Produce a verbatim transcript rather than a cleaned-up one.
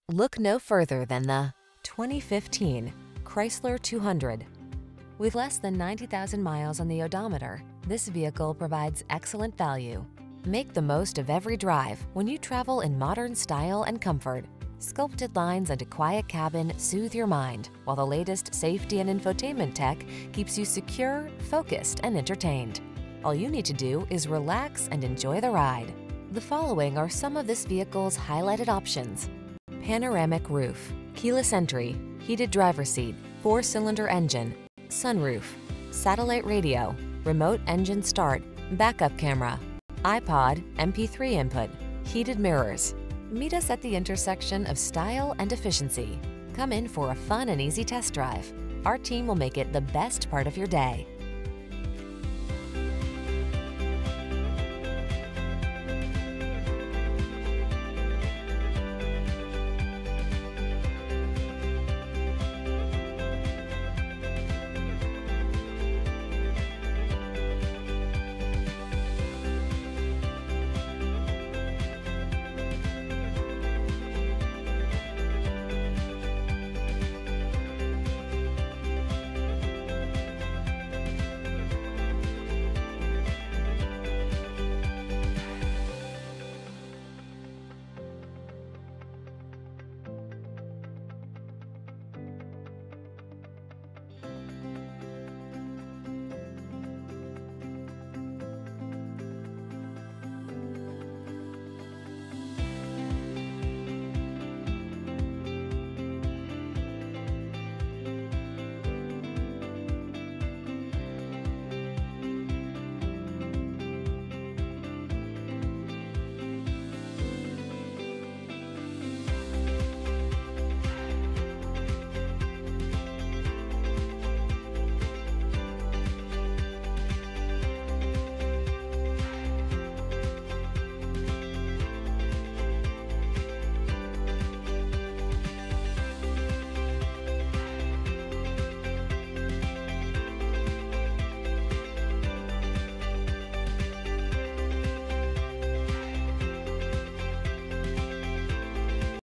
Look no further than the twenty fifteen Chrysler two hundred. With less than ninety thousand miles on the odometer, this vehicle provides excellent value. Make the most of every drive when you travel in modern style and comfort. Sculpted lines and a quiet cabin soothe your mind, while the latest safety and infotainment tech keeps you secure, focused, and entertained. All you need to do is relax and enjoy the ride. The following are some of this vehicle's highlighted options: panoramic roof, keyless entry, heated driver's seat, four-cylinder engine, sunroof, satellite radio, remote engine start, backup camera, iPod, M P three input, heated mirrors. Meet us at the intersection of style and efficiency. Come in for a fun and easy test drive. Our team will make it the best part of your day.